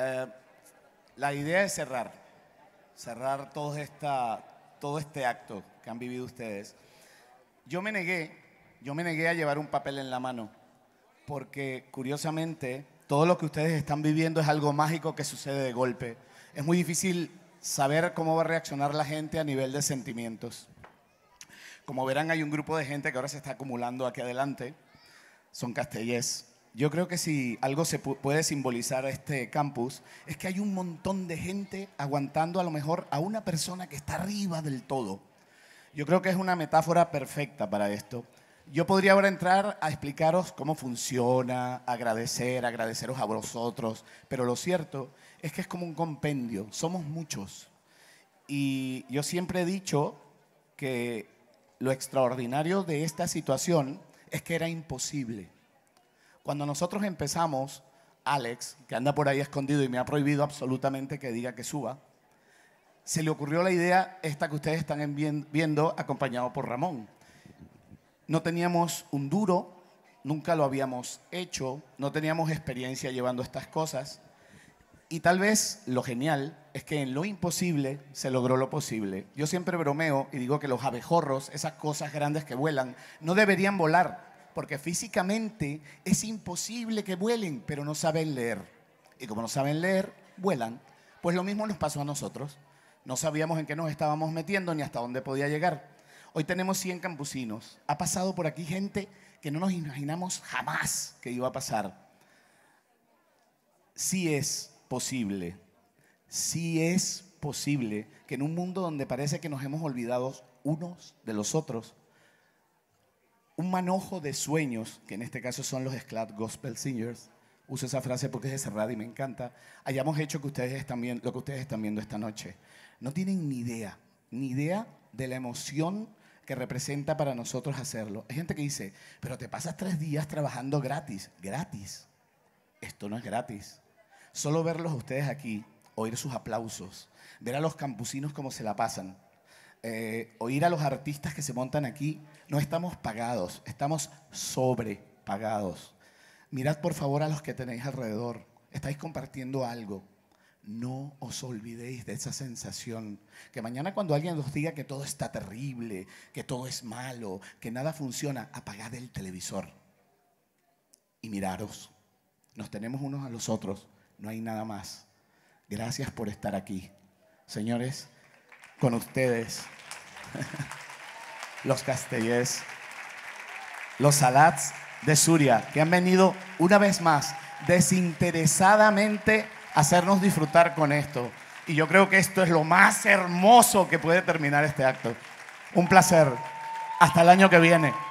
Eh, la idea es cerrar todo este acto que han vivido ustedes. Yo me negué a llevar un papel en la mano, porque curiosamente todo lo que ustedes están viviendo es algo mágico que sucede de golpe. Es muy difícil saber cómo va a reaccionar la gente a nivel de sentimientos. Como verán, hay un grupo de gente que ahora se está acumulando aquí adelante. Son castellers. Yo creo que si algo se puede simbolizar a este campus es que hay un montón de gente aguantando a lo mejor a una persona que está arriba del todo. Yo creo que es una metáfora perfecta para esto. Yo podría ahora entrar a explicaros cómo funciona, agradeceros a vosotros, pero lo cierto es que es como un compendio, somos muchos. Y yo siempre he dicho que lo extraordinario de esta situación es que era imposible. Cuando nosotros empezamos, Alex, que anda por ahí escondido y me ha prohibido absolutamente que diga que suba, se le ocurrió la idea esta que ustedes están viendo, acompañado por Ramón. No teníamos un duro, nunca lo habíamos hecho, no teníamos experiencia llevando estas cosas. Y tal vez lo genial es que en lo imposible se logró lo posible. Yo siempre bromeo y digo que los abejorros, esas cosas grandes que vuelan, no deberían volar, porque físicamente es imposible que vuelen, pero no saben leer. Y como no saben leer, vuelan. Pues lo mismo nos pasó a nosotros. No sabíamos en qué nos estábamos metiendo ni hasta dónde podía llegar. Hoy tenemos 100 campusinos. Ha pasado por aquí gente que no nos imaginamos jamás que iba a pasar. Sí es posible que en un mundo donde parece que nos hemos olvidado unos de los otros, un manojo de sueños, que en este caso son los Sclat Gospel Singers, uso esa frase porque es de cerrada y me encanta, hayamos hecho lo que ustedes están viendo esta noche. No tienen ni idea de la emoción que representa para nosotros hacerlo. Hay gente que dice, pero te pasas 3 días trabajando gratis. Gratis. Esto no es gratis. Solo verlos a ustedes aquí, oír sus aplausos, ver a los campusinos cómo se la pasan, oír a los artistas que se montan aquí, no estamos pagados, estamos sobrepagados. Mirad por favor a los que tenéis alrededor, estáis compartiendo algo. No os olvidéis de esa sensación, que mañana cuando alguien os diga que todo está terrible, que todo es malo, que nada funciona, apagad el televisor y miraros. Nos tenemos unos a los otros, no hay nada más. Gracias por estar aquí. Señores, con ustedes, los castellers, los Salats de Suria, que han venido una vez más desinteresadamente hacernos disfrutar con esto. Y yo creo que esto es lo más hermoso que puede terminar este acto. Un placer. Hasta el año que viene.